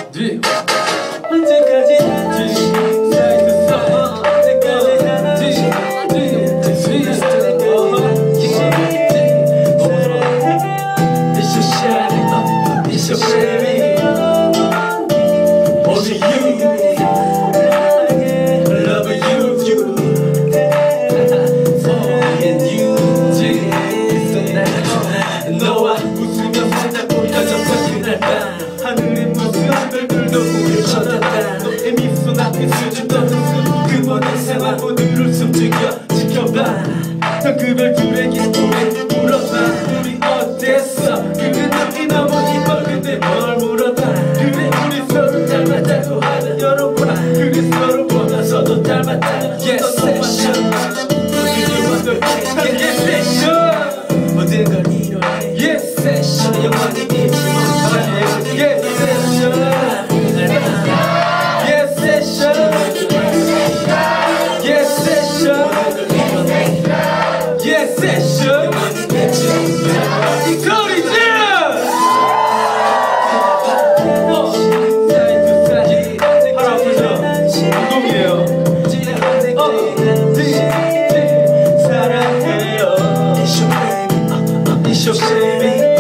언제까지 사이드 서 언제까지 It's your shame only you love you only you 너와 웃으며 살자고 여정한 그날 밤 하늘의 무슨 별들도 우릴 쳐다봐 너의 미소 나의 수준 너는 그 모든 상황들을 숨죽여 지켜봐 넌 그 별들에게 오래 물어봐 우리 어땠어 그래 너희 너무 이뻐 근데 뭘 물어봐 그래 우리 서로 닮았다고 하는 여러분 그래 서로 보면서도 닮았다는 Yes session Yes session 모든 걸 이뤄내 Yes session 영원히 잊지 못해 Yes session Yes session Yes session Yes session 이 소리지 사이드 사이드 할아버지 감동이에요 사랑해요 It's your baby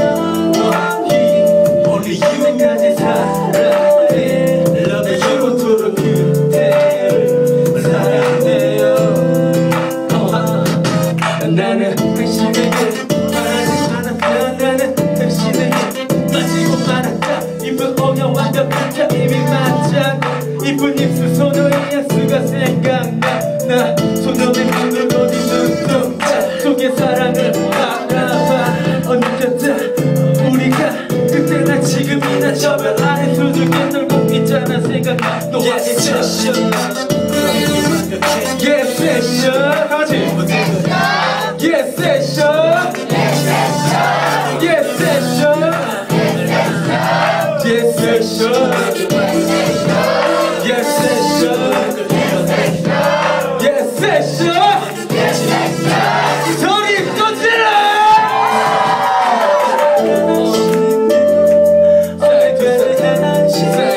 Only you 까지 사랑해 Love you 영원토록 그대를 사랑해요 나는 당신에게 바라지 않았다 나는 당신에게 빠지고 말았다 이쁜 오면 완벽한 이미 맞자 이쁜 입술 소녀의 향수가 생각나 나 소녀의 눈을 어디 눈동자 속에 사랑을 알아봐 느꼈다 우리가 그때나 지금이나 저별 안에 수줍게 놀고 있잖아 생각나 너와 Yes session Yes session 하지 Yes session Yes session Yes session Yes session Yes session 소리 또 질러 사이드